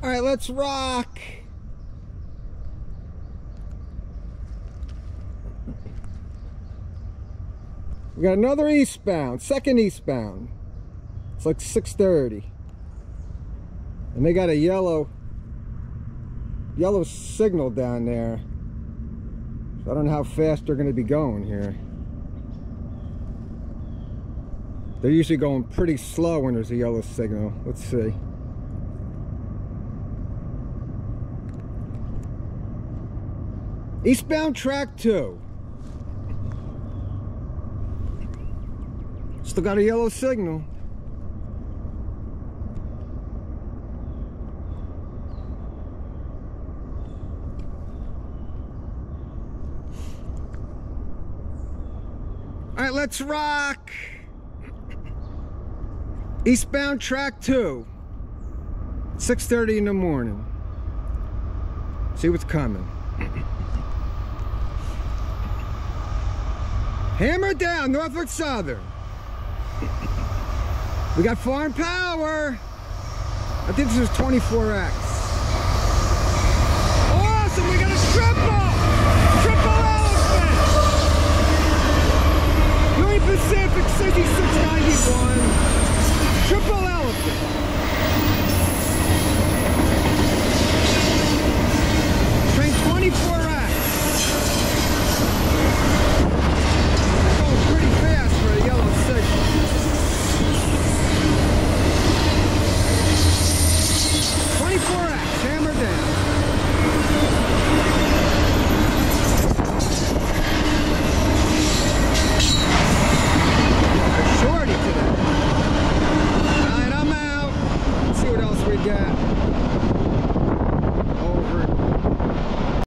All right, let's rock. We got another eastbound, second eastbound. It's like 6:30. And they got a yellow signal down there. So I don't know how fast they're going to be going here. They're usually going pretty slow when there's a yellow signal. Let's see. Eastbound track 2. Still got a yellow signal. All right, let's rock. Eastbound track 2. 6:30 in the morning. See what's coming. Hammer down, Norfolk Southern. We got farm power. I think this is 24X. Awesome, we got a triple elephant. Union Pacific 6691. Triple elephant. Train 24X. Going pretty fast for a yellow signal. 24X, hammer down. A shorty today. Alright, I'm out. Let's see what else we got.